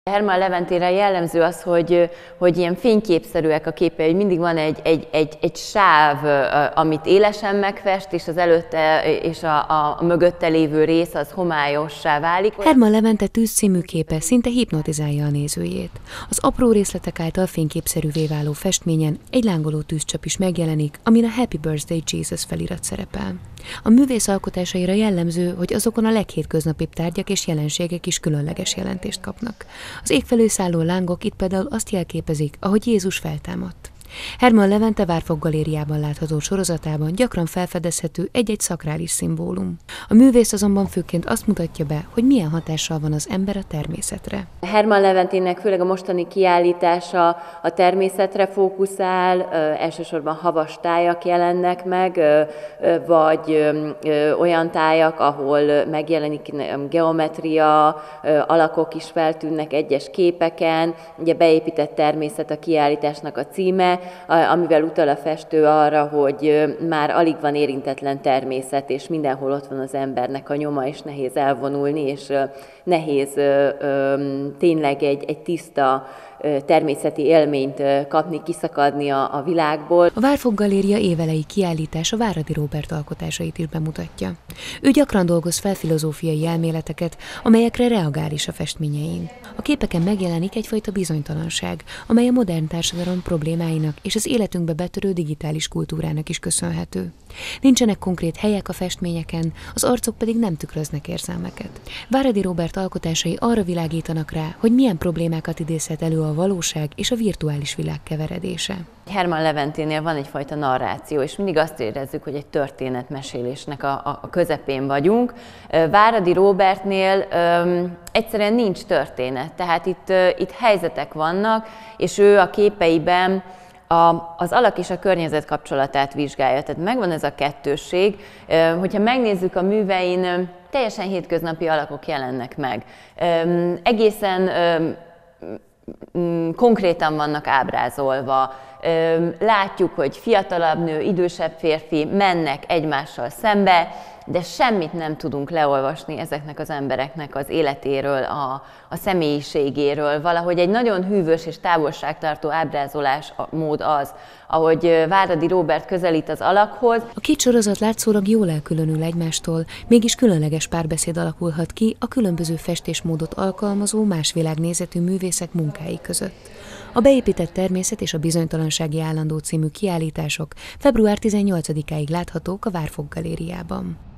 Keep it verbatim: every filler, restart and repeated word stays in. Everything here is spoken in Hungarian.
Hermann Leventére jellemző az, hogy, hogy ilyen fényképszerűek a képei, hogy mindig van egy, egy, egy, egy sáv, amit élesen megfest, és az előtte és a, a, a mögötte lévő rész az homályossá válik. Hermann Levente Tűz című képe szinte hipnotizálja a nézőjét. Az apró részletek által fényképszerűvé váló festményen egy lángoló tűzcsap is megjelenik, amin a Happy Birthday Jesus felirat szerepel. A művész alkotásaira jellemző, hogy azokon a leghétköznapibb tárgyak és jelenségek is különleges jelentést kapnak. Az ég felől szálló lángok itt például azt jelképezik, ahogy Jézus feltámadt. Hermann Levente Várfok Galériában látható sorozatában gyakran felfedezhető egy-egy szakrális szimbólum. A művész azonban főként azt mutatja be, hogy milyen hatással van az ember a természetre. Hermann Leventének főleg a mostani kiállítása a természetre fókuszál, elsősorban havas tájak jelennek meg, vagy olyan tájak, ahol megjelenik geometria, alakok is feltűnnek egyes képeken. Ugye beépített természet a kiállításnak a címe, amivel utal a festő arra, hogy már alig van érintetlen természet, és mindenhol ott van az embernek a nyoma, és nehéz elvonulni, és nehéz tényleg egy, egy tiszta természeti élményt kapni, kiszakadni a, a világból. A Várfok Galéria évelei kiállítása Váradi Róbert alkotásait is bemutatja. Ő gyakran dolgoz fel filozófiai elméleteket, amelyekre reagál is a festményein. A képeken megjelenik egyfajta bizonytalanság, amely a modern társadalom problémáinak és az életünkbe betörő digitális kultúrának is köszönhető. Nincsenek konkrét helyek a festményeken, az arcok pedig nem tükröznek érzelmeket. Váradi Róbert alkotásai arra világítanak rá, hogy milyen problémákat idézhet elő a valóság és a virtuális világ keveredése. Hermann Leventénél van egyfajta narráció, és mindig azt érezzük, hogy egy történetmesélésnek a, a közepén vagyunk. Váradi Róbertnél um, egyszerűen nincs történet, tehát itt, uh, itt helyzetek vannak, és ő a képeiben A, az alak és a környezet kapcsolatát vizsgálja. Tehát megvan ez a kettősség. Hogyha megnézzük a művein, teljesen hétköznapi alakok jelennek meg. Egészen konkrétan vannak ábrázolva. Látjuk, hogy fiatalabb nő, idősebb férfi mennek egymással szembe, de semmit nem tudunk leolvasni ezeknek az embereknek az életéről, a, a személyiségéről. Valahogy egy nagyon hűvös és távolságtartó ábrázolás mód az, ahogy Váradi Róbert közelít az alakhoz. A két sorozat látszólag jól elkülönül egymástól, mégis különleges párbeszéd alakulhat ki a különböző festésmódot alkalmazó más világnézetű művészek munkái között. A Beépített természet és a Bizonytalansági állandó című kiállítások február tizennyolcadikáig láthatók a Várfok Galériában.